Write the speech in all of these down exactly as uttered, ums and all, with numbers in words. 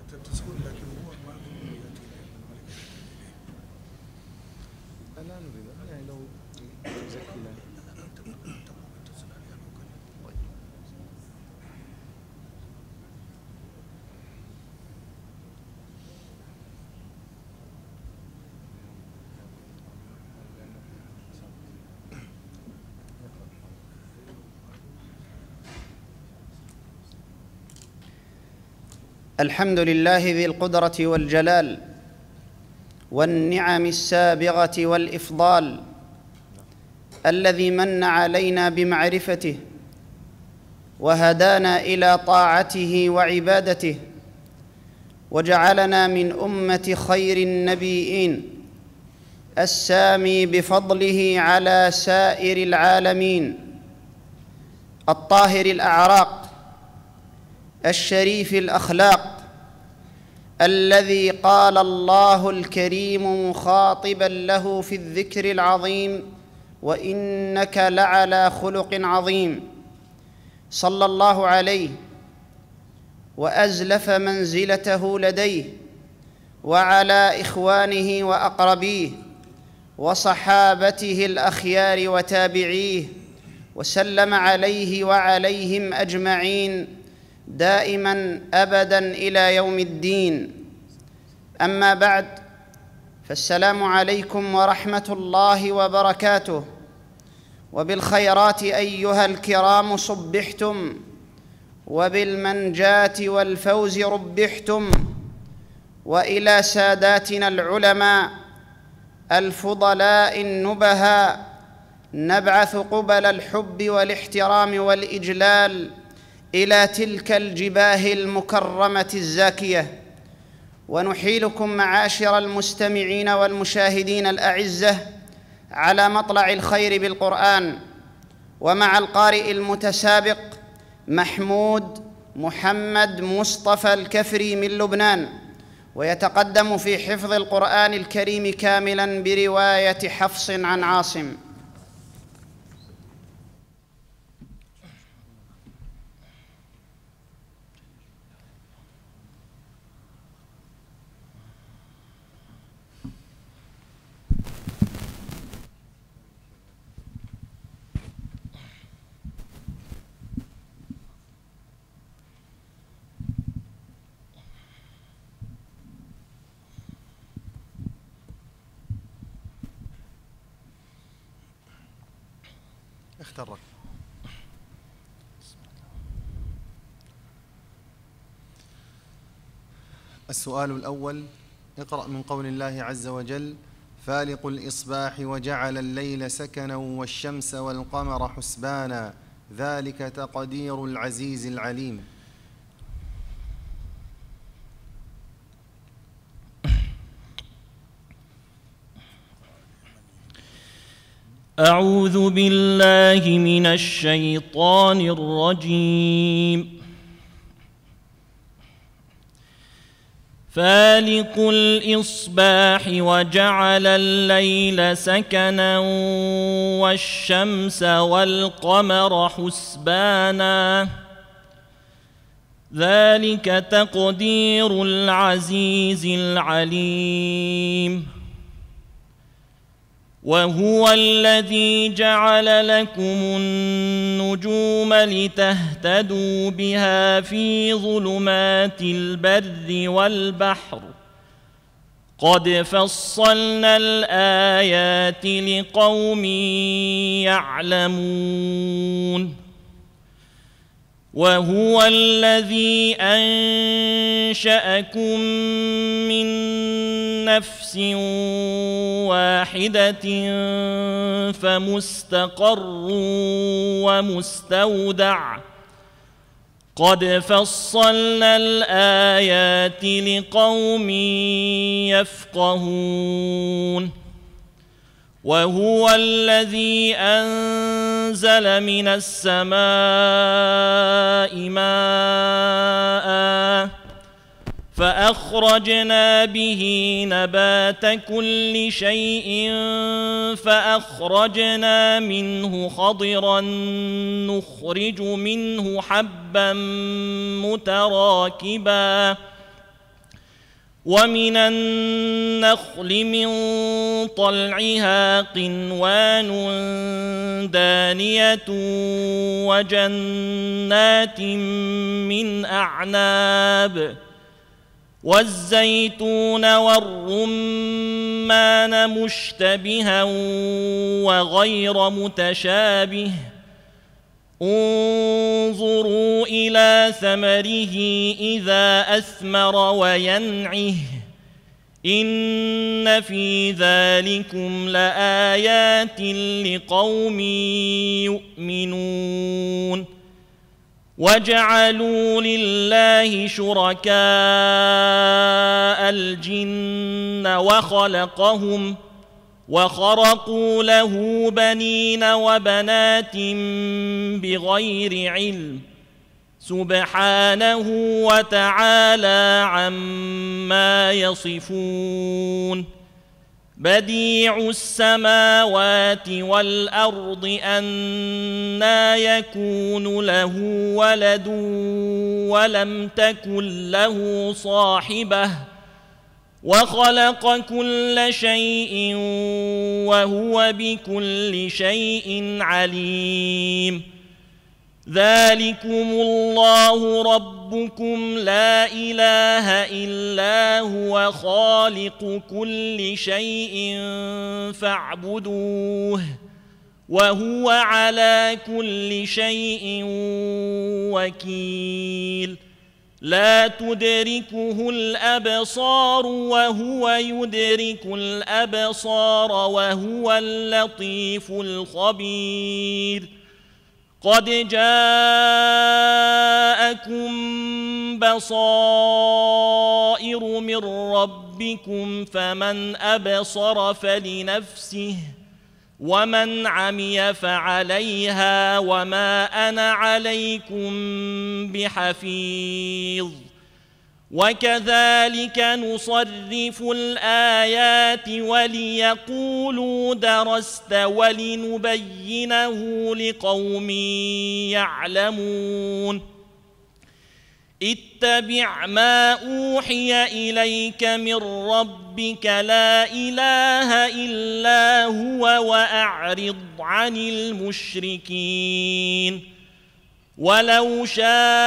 تسكن لكن هو ما يأتي لا نريد يعني لو تزكي له. الحمد لله ذي القدرة والجلال والنعم السابغة والإفضال، الذي من علينا بمعرفته وهدانا إلى طاعته وعبادته، وجعلنا من أمة خير النبيين، السامي بفضله على سائر العالمين، الطاهر الأعراق، الشريف الأخلاق، الذي قال الله الكريم مخاطبا له في الذكر العظيم: وإنك لعلى خلق عظيم. صلى الله عليه وأزلف منزلته لديه وعلى إخوانه وأقربيه وصحابته الأخيار وتابعيه، وسلم عليه وعليهم أجمعين دائما أبدا إلى يوم الدين. أما بعد، فالسلام عليكم ورحمة الله وبركاته. وبالخيرات أيها الكرام صبحتم، وبالمنجاة والفوز ربحتم، وإلى ساداتنا العلماء الفضلاء النبهاء نبعث قبل الحب والاحترام والإجلال إلى تلك الجباه المكرمة الزاكية، ونحيلكم معاشر المستمعين والمشاهدين الأعزة على مطلع الخير بالقرآن، ومع القارئ المتسابق محمود محمد مصطفى الكفري من لبنان، ويتقدم في حفظ القرآن الكريم كاملا برواية حفص عن عاصم. اخترق. السؤال الأول: اقرأ من قول الله عز وجل: فالق الإصباح وجعل الليل سكنا والشمس والقمر حسبانا ذلك تقدير العزيز العليم. أعوذ بالله من الشيطان الرجيم. فالق الإصباح وجعل الليل سكنا والشمس والقمر حسبانا ذلك تقدير العزيز العليم. وهو الذي جعل لكم النجوم لتهتدوا بها في ظلمات البر والبحر قد فصلنا الآيات لقوم يعلمون. وهو الذي أنشأكم من نفس واحدة فمستقر ومستودع قد فصلنا الآيات لقوم يفقهون. وهو الذي أنزل من السماء ماء فأخرجنا به نبات كل شيء فأخرجنا منه خضرا نخرج منه حبا متراكبا ومن النخل من طلعها قنوان دانية وجنات من أعناب والزيتون والرمان مشتبها وغير متشابه انظروا إلى ثمره إذا أثمر وينعه إن في ذلكم لآيات لقوم يؤمنون وجعلوا لله شركاء الجن وخلقهم وخرقوا له بنين وبنات بغير علم سبحانه وتعالى عما يصفون بديع السماوات والأرض أنى يكون له ولد ولم تكن له صاحبة وخلق كل شيء وهو بكل شيء عليم ذلكم الله ربكم لا إله إلا هو خالق كل شيء فاعبدوه وهو على كل شيء وكيل لا تدركه الأبصار وهو يدرك الأبصار وهو اللطيف الخبير قد جاءكم بصائر من ربكم فمن أبصر فلنفسه ومن عمي فعليها وما أنا عليكم بحفيظ وكذلك نصرف الآيات وليقولوا درست ولنبينه لقوم يعلمون اتبع ما أوحي إليك من ربك لا إله إلا هو وأعرض عن المشركين ولو شاء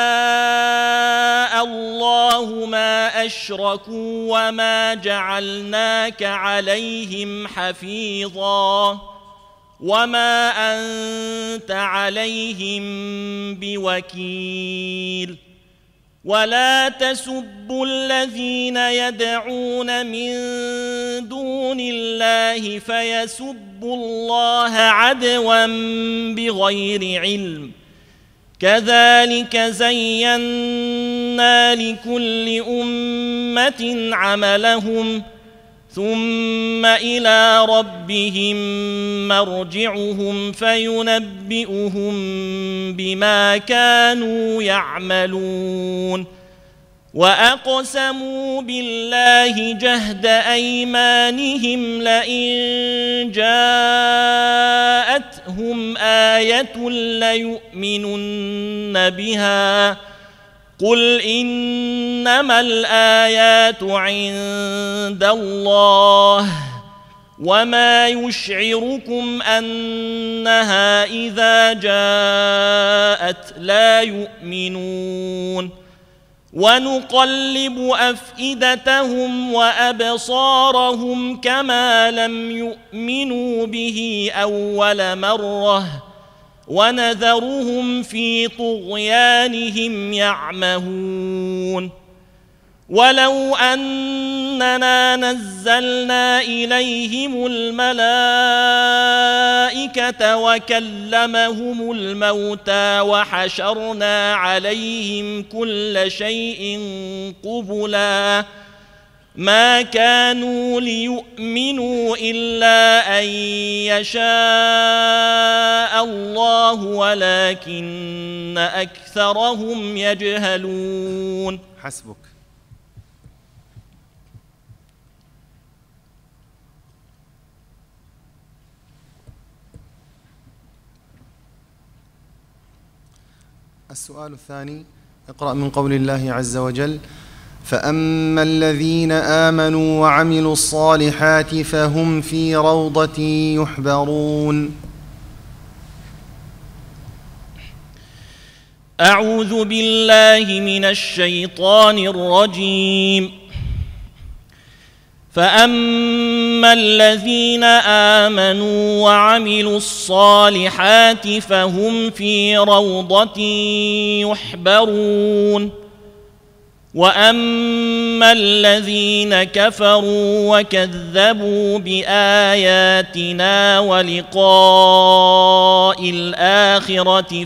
الله ما أشركوا وما جعلناك عليهم حفيظا وما أنت عليهم بوكيل ولا تسبوا الذين يدعون من دون الله فيسبوا الله عدوا بغير علم كذلك زينا لكل أمة عملهم ثم إلى ربهم مرجعهم فينبئهم بما كانوا يعملون وأقسموا بالله جهد أيمانهم لئن جاءتهم آية ليؤمنن بها قل إنما الآيات عند الله وما يشعركم أنها إذا جاءت لا يؤمنون ونقلب أفئدتهم وأبصارهم كما لم يؤمنوا به أول مرة ونذرهم في طغيانهم يعمهون ولو أننا نزلنا إليهم الملائكة وكلمهم الموتى وحشرنا عليهم كل شيء قبلا ما كانوا ليؤمنوا إلا أن يشاء الله ولكن أكثرهم يجهلون. حسبك. السؤال الثاني: اقرأ من قول الله عز وجل: فأما الذين آمنوا وعملوا الصالحات فهم في روضة يحبرون. أعوذ بالله من الشيطان الرجيم. فأما الذين آمنوا وعملوا الصالحات فهم في روضة يحبرون. وأما الذين كفروا وكذبوا بآياتنا ولقاء الآخرة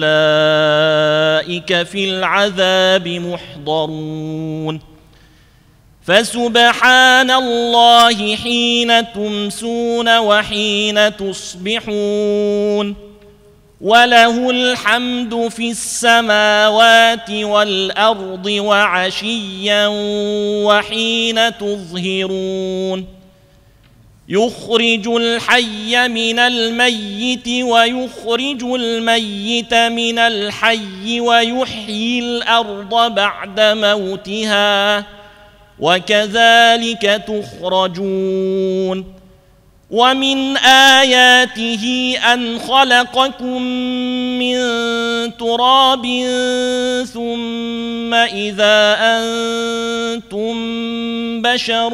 فأولئك في العذاب محضرون. فسبحان الله حين تمسون وحين تصبحون، وله الحمد في السماوات والأرض وعشيا وحين تظهرون. يخرج الحي من الميت ويخرج الميت من الحي ويحيي الأرض بعد موتها وكذلك تخرجون. ومن آياته أن خلقكم من تراب ثم إذا أنتم بشر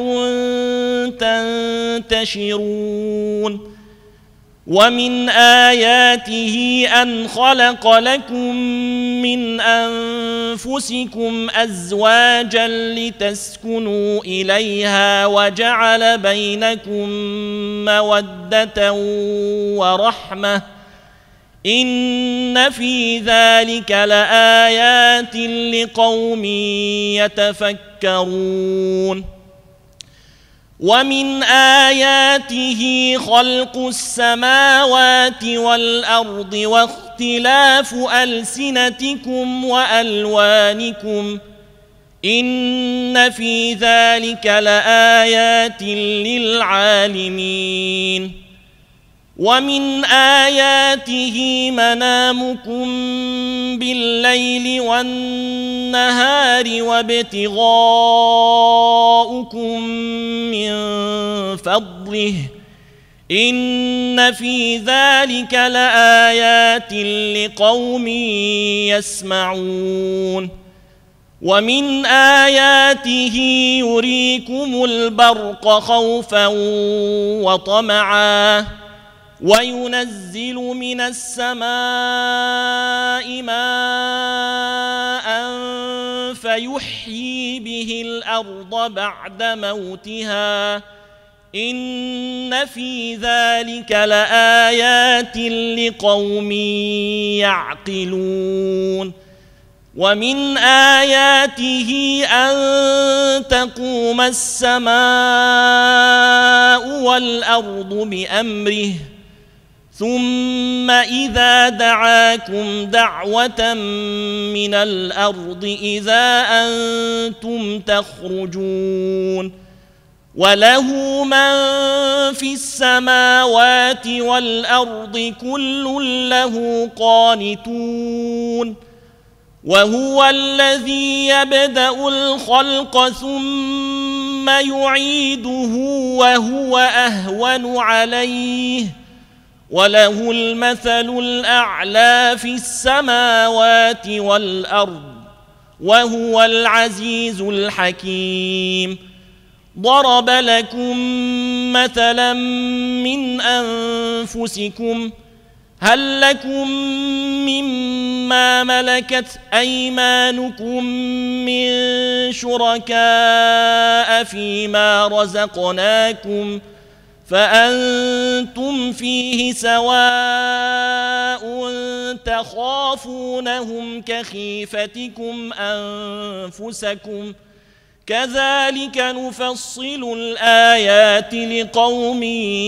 تنتشرون. ومن آياته أن خلق لكم من أنفسكم أزواجا لتسكنوا إليها وجعل بينكم مودة ورحمة، إن في ذلك لآيات لقوم يتفكرون. ومن آياته خلق السماوات والأرض واختلاف ألسنتكم وألوانكم، إن في ذلك لآيات للعالمين. ومن آياته منامكم بالليل والنهار وابتغاؤكم من فضله، إن في ذلك لآيات لقوم يسمعون. ومن آياته يريكم البرق خوفا وطمعا، وينزل من السماء ماء فيحيي به الأرض بعد موتها، إن في ذلك لآيات لقوم يعقلون. ومن آياته أن تقوم السماء والأرض بأمره، ثم إذا دعاكم دعوة من الأرض إذا أنتم تخرجون. وله من في السماوات والأرض كل له قانتون. وهو الذي يبدأ الخلق ثم يعيده وهو أهون عليه، وله المثل الأعلى في السماوات والأرض، وهو العزيز الحكيم. ضرب لكم مثلا من أنفسكم، هل لكم مما ملكت أيمانكم من شركاء فيما رزقناكم فأنتم فيه سواء تخافونهم كخيفتكم أنفسكم، كذلك نفصل الآيات لقوم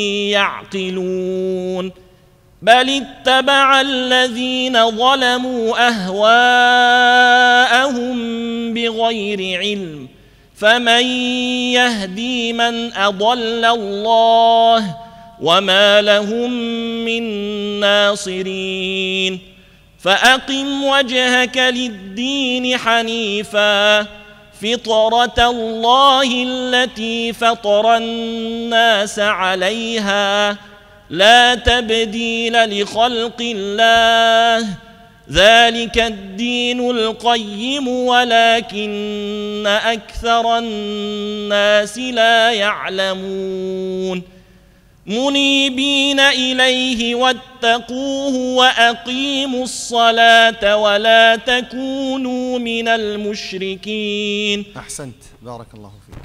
يعقلون. بل اتبع الذين ظلموا أهواءهم بغير علم، فمن يهدي من أضل الله وما لهم من ناصرين. فأقم وجهك للدين حنيفا فطرة الله التي فطر الناس عليها لا تبديل لخلق الله ذلك الدين القيم ولكن أكثر الناس لا يعلمون منيبين إليه واتقوه وأقيموا الصلاة ولا تكونوا من المشركين. أحسنت، بارك الله فيك.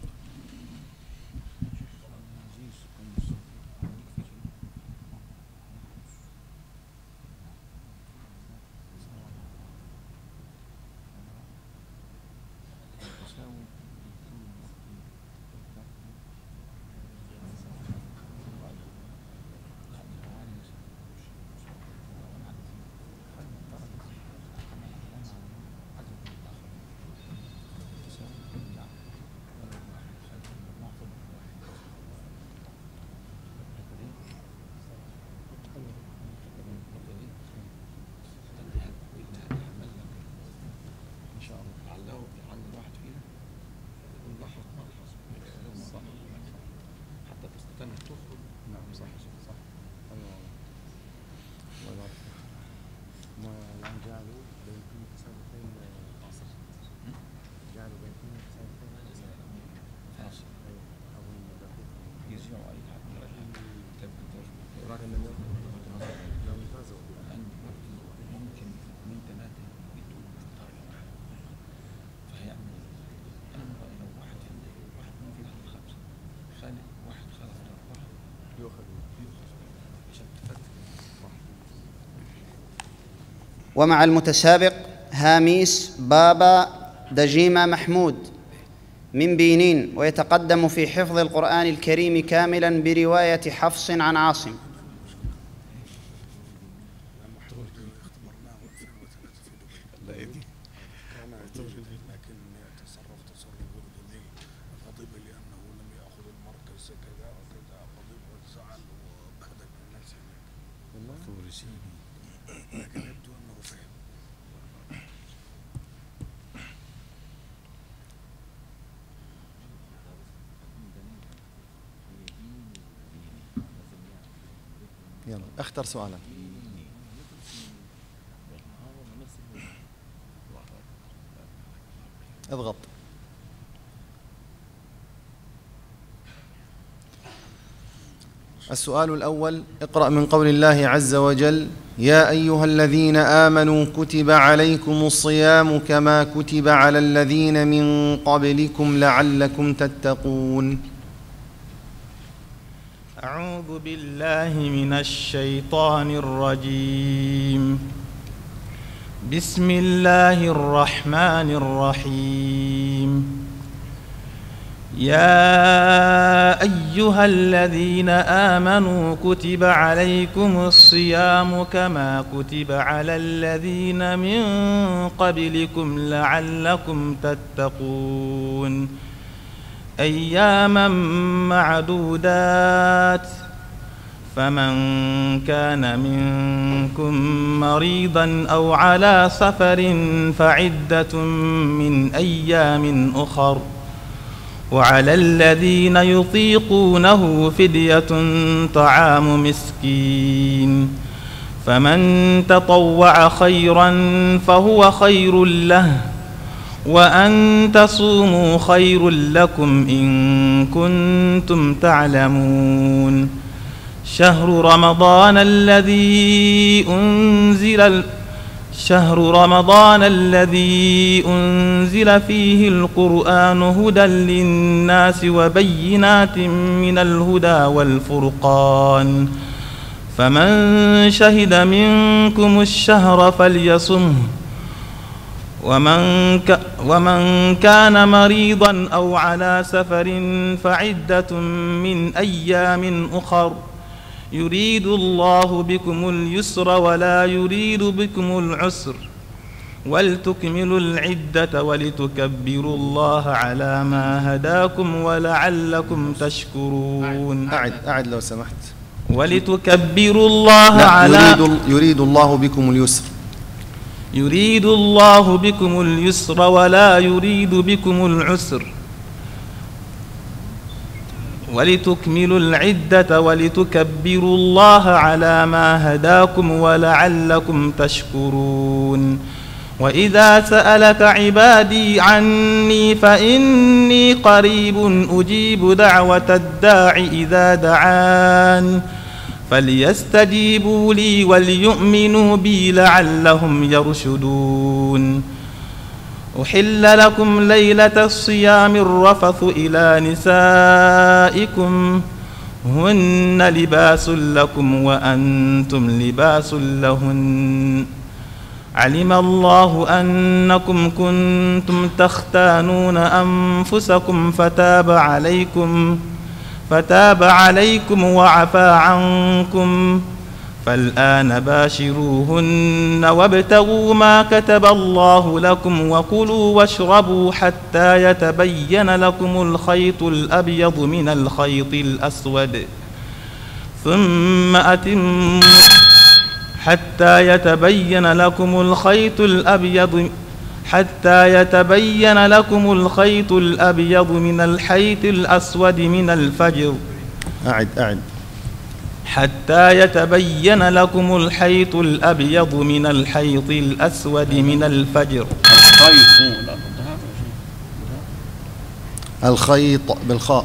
ومع المتسابق هاميس بابا دجيمة محمود من بينين، ويتقدم في حفظ القرآن الكريم كاملا برواية حفص عن عاصم. يلا اختر سؤالا. اضغط. السؤال الأول: اقرأ من قول الله عز وجل: يا أيها الذين آمنوا كتب عليكم الصيام كما كتب على الذين من قبلكم لعلكم تتقون. أعوذ بالله من الشيطان الرجيم. بسم الله الرحمن الرحيم. يا أيها الذين آمنوا كتب عليكم الصيام كما كتب على الذين من قبلكم لعلكم تتقون أياما معدودات، فمن كان منكم مريضا أو على سفر فعدة من أيام أخر، وعلى الذين يطيقونه فدية طعام مسكين، فمن تطوع خيرا فهو خير له، وأن تصوموا خير لكم إن كنتم تعلمون. شهر رمضان الذي أنزل شهر رمضان الذي أنزل فيه القرآن هدى للناس وبينات من الهدى والفرقان، فمن شهد منكم الشهر فليصمه، ومن, ك ومن كان مريضا أو على سفر فعدة من أيام أخر، يريد الله بكم اليسر ولا يريد بكم العسر، ولتكملوا العدة ولتكبروا الله على ما هداكم ولعلكم تشكرون. أعد أعد لو سمحت. ولتكبروا الله لا، على يريد, يريد الله بكم اليسر. يريد الله بكم اليسر ولا يريد بكم العسر ولتكملوا العدة ولتكبروا الله على ما هداكم ولعلكم تشكرون. وإذا سألك عبادي عني فإني قريب أجيب دعوة الداع إذا دعان فليستجيبوا لي وليؤمنوا بي لعلهم يرشدون. أحل لكم ليلة الصيام الرفث إلى نسائكم هن لباس لكم وأنتم لباس لهن علم الله أنكم كنتم تختانون أنفسكم فتاب عليكم فتاب عليكم وعفى عنكم فالآن باشروهن وابتغوا ما كتب الله لكم وكلوا واشربوا حتى يتبين لكم الخيط الأبيض من الخيط الأسود ثم أتموا حتى يتبين لكم الخيط الأبيض حتى يتبين لكم الخيط الأبيض من الخيط الأسود من الفجر. أعد أعد حتى يتبين لكم الخيط الأبيض من الخيط الأسود من الفجر. الخيط بالخاء.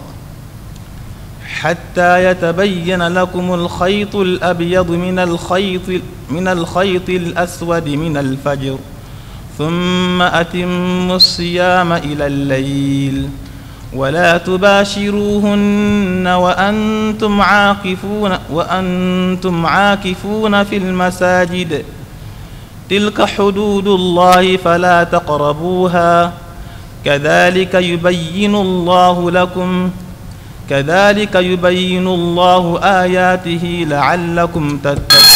حتى يتبين لكم الخيط الأبيض من الخيط من الخيط الأسود من الفجر ثم أتموا الصيام إلى الليل ولا تباشروهن وأنتم عاكفون وأنتم عاكفون في المساجد تلك حدود الله فلا تقربوها كذلك يبين الله لكم كذلك يبين الله آياته لعلكم تتقون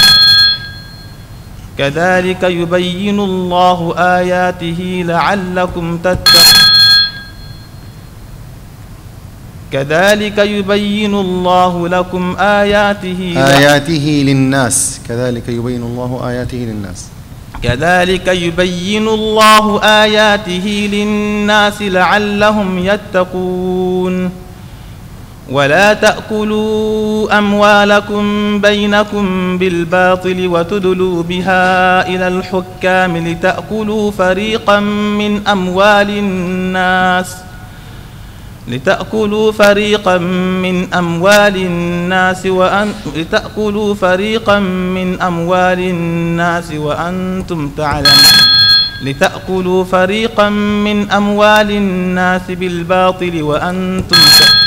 كذلك يبين الله آياته لعلكم تتقون كذلك يبين الله لكم آياته آياته للناس كذلك يبين الله آياته للناس كذلك يبين الله آياته للناس لعلهم يتقون. ولا تأكلوا أموالكم بينكم بالباطل وتدلوا بها إلى الحكام لتأكلوا فريقا من أموال الناس لتأكلوا فريقا من أموال الناس وأن لتأكلوا فريقا من أموال الناس وأنتم تعلمون لتأكلوا فريقا من أموال الناس بالباطل وأنتم تعلمون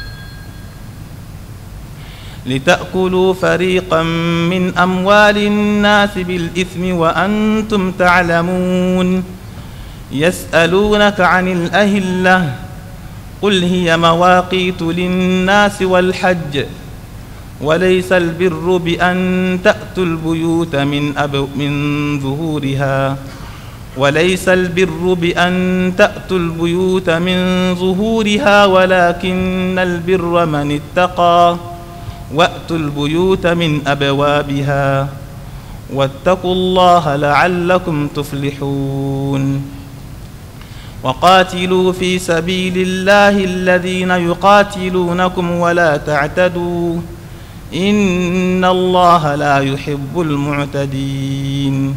لتأكلوا فريقا من أموال الناس بالإثم وأنتم تعلمون. يسألونك عن الأهلة قل هي مواقيت للناس والحج وليس البر بأن تأتوا البيوت من أب من ظهورها وليس البر بأن تأتوا البيوت من ظهورها ولكن البر من اتقى وأتوا البيوت من أبوابها واتقوا الله لعلكم تفلحون. وقاتلوا في سبيل الله الذين يقاتلونكم ولا تعتدوا إن الله لا يحب المعتدين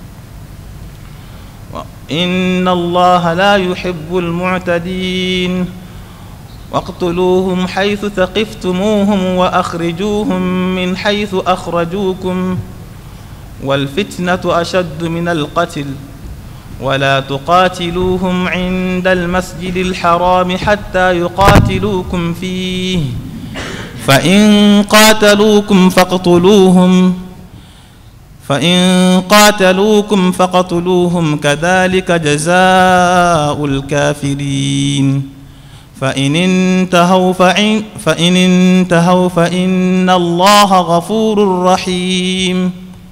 إن الله لا يحب المعتدين. واقتلوهم حيث ثقفتموهم وأخرجوهم من حيث أخرجوكم والفتنة أشد من القتل ولا تقاتلوهم عند المسجد الحرام حتى يقاتلوكم فيه فإن قاتلوكم فاقتلوهم فإن قاتلوكم فاقتلوهم كذلك جزاء الكافرين. فإن انتهوا فإن, فإن انتهوا فإن الله غفور رحيم.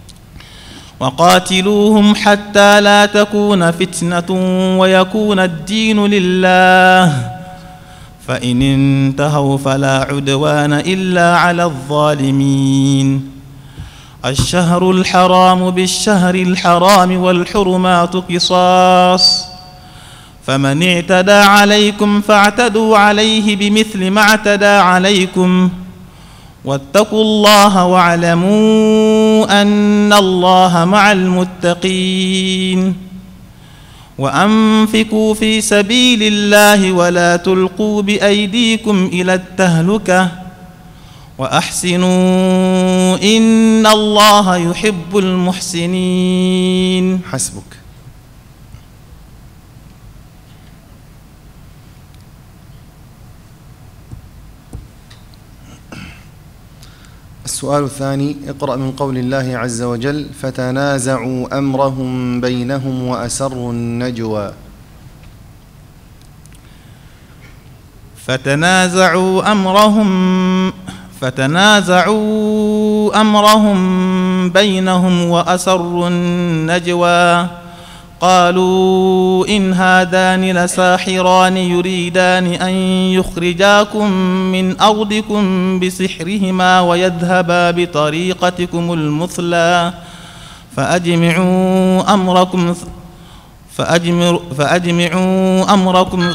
وقاتلوهم حتى لا تكون فتنة ويكون الدين لله فإن انتهوا فلا عدوان إلا على الظالمين. الشهر الحرام بالشهر الحرام والحرمات قصاص فمن اعتدى عليكم فاعتدوا عليه بمثل ما اعتدى عليكم واتقوا الله واعلموا أن الله مع المتقين وأنفقوا في سبيل الله ولا تلقوا بأيديكم إلى التهلكة وأحسنوا إن الله يحب المحسنين. حسبك. السؤال الثاني: اقرأ من قول الله عز وجل: فتنازعوا أمرهم بينهم وأسروا النجوى. فتنازعوا أمرهم فتنازعوا أمرهم بينهم وأسروا النجوى قالوا إن هذان لساحران يريدان أن يخرجاكم من أرضكم بسحرهما ويذهبا بطريقتكم المثلى فأجمعوا أمركم فأجمعوا, فأجمعوا أمركم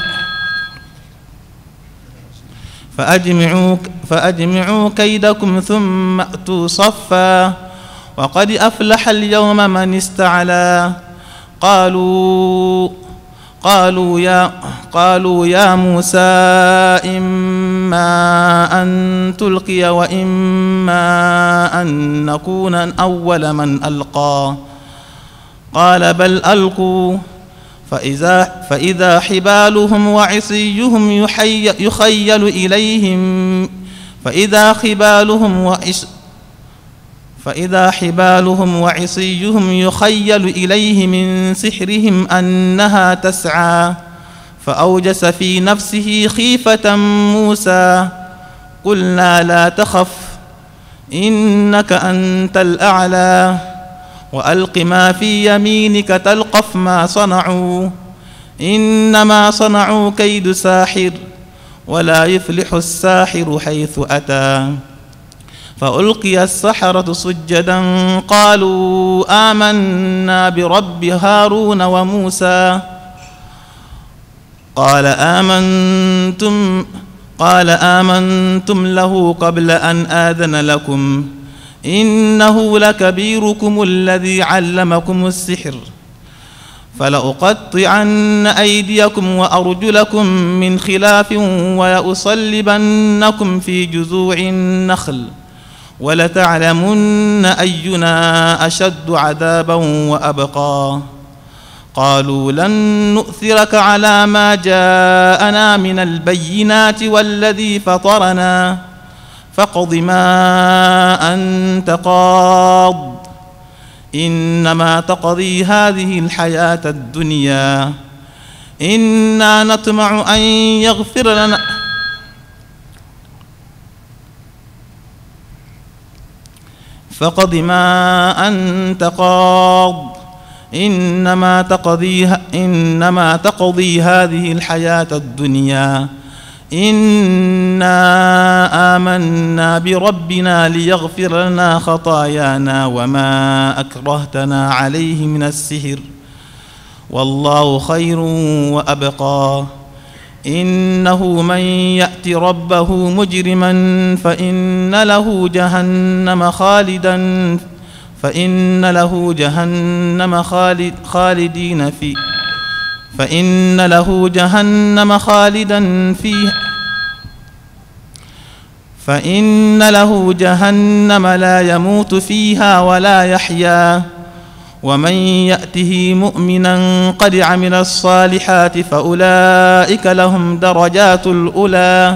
فأجمعوا, فأجمعوا كيدكم ثم أتوا صفا وقد أفلح اليوم من استعلى قالوا قالوا يا قالوا يا موسى إما أن تلقي وإما أن نكون أول من ألقى قال بل ألقوا فإذا, فإذا حبالهم وعصيهم يخيل إليهم فإذا حبالهم وعص فإذا حبالهم وعصيهم يخيل إليه من سحرهم أنها تسعى فأوجس في نفسه خيفة موسى قلنا لا تخف إنك أنت الأعلى وألق ما في يمينك تلقف ما صنعوا إنما صنعوا كيد ساحر ولا يفلح الساحر حيث أتى فألقي السحرة سجدا قالوا آمنا برب هارون وموسى قال آمنتم قال آمنتم له قبل أن آذن لكم إنه لكبيركم الذي علمكم السحر فلأقطعن أيديكم وأرجلكم من خلاف ولأصلبنكم في جذوع النخل ولتعلمن أينا أشد عذابا وأبقى قالوا لن نؤثرك على ما جاءنا من البينات والذي فطرنا فاقض ما أنت قاض إنما تقضي هذه الحياة الدنيا إنا نطمع أن يغفر لنا فاقض ما أنت قاض إنما تقضي إنما تقضي هذه الحياة الدنيا إنا آمنا بربنا ليغفر لنا خطايانا وما أكرهتنا عليه من السحر والله خير وأبقى إنه من يأت ربه مجرما فإن له جهنم خالدا فإن له جهنم خالد خالدين فيه فإن له جهنم خالدا فيها فإن له جهنم لا يموت فيها ولا يحيا ومن يأته مؤمنا قد عمل الصالحات فأولئك لهم درجات الأولى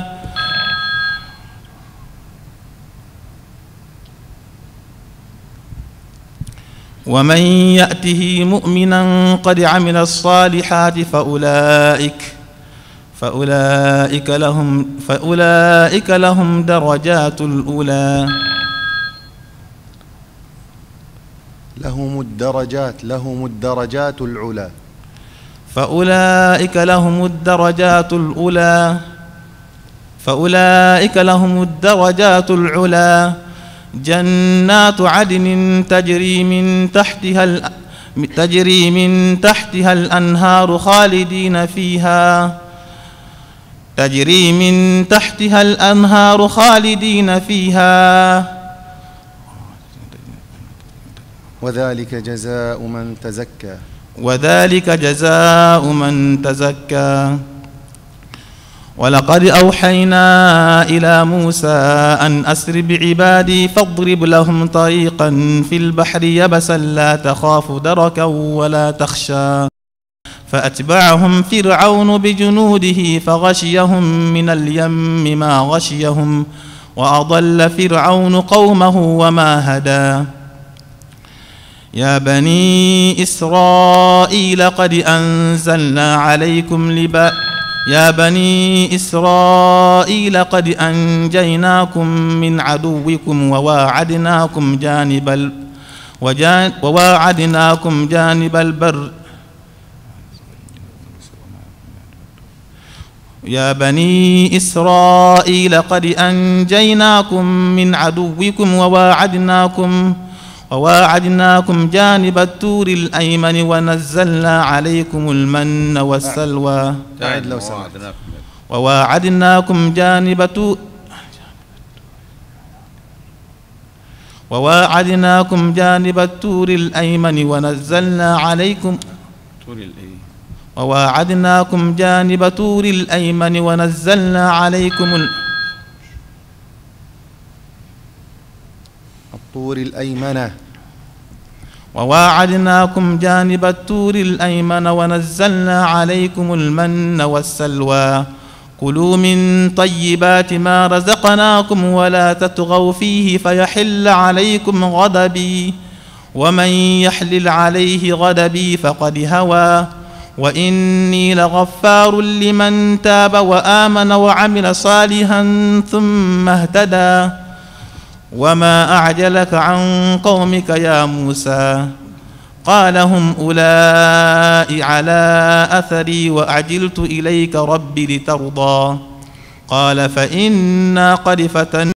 ومن يأته مؤمنا قد عمل الصالحات فأولئك فأولئك لهم فأولئك لهم درجات الأولى لهم الدرجات لهم الدرجات العلى فأولئك لهم الدرجات الأولى فأولئك لهم الدرجات العلى جنات عدن تجري من تحتها ال... تجري من تحتها الأنهار خالدين فيها تجري من تحتها الأنهار خالدين فيها وذلك جزاء من تزكى وذلك جزاء من تزكى ولقد أوحينا إلى موسى أن أسر بعبادي فاضرب لهم طريقا في البحر يبسا لا تخاف دركا ولا تخشى فأتبعهم فرعون بجنوده فغشيهم من اليم ما غشيهم وأضل فرعون قومه وما هدى يا بني إسرائيل قد أنزلنا عليكم لبا يا بني إسرائيل قد أنجيناكم من عدوكم وواعدناكم جانب ال وجان وواعدناكم جانب البر يا بني إسرائيل قد أنجيناكم من عدوكم وواعدناكم وواعدناكم جانب الطور الأيمن ونزلنا عليكم المن والسلوى أعد لو سمحت وواعدناكم جانب طور وواعدناكم جانب الطور الأيمن ونزلنا عليكم وواعدناكم جانب طور الأيمن ونزلنا عليكم ال... الطور الأيمنة وواعدناكم جانب الطور الأيمن ونزلنا عليكم المن والسلوى كلوا من طيبات ما رزقناكم ولا تطغوا فيه فيحل عليكم غضبي ومن يحلل عليه غضبي فقد هوى وإني لغفار لمن تاب وآمن وعمل صالحا ثم اهتدى وما أعجلك عن قومك يا موسى قال هم أولئك على أثري وأعجلت إليك ربي لترضى قال فإنا قد فتنا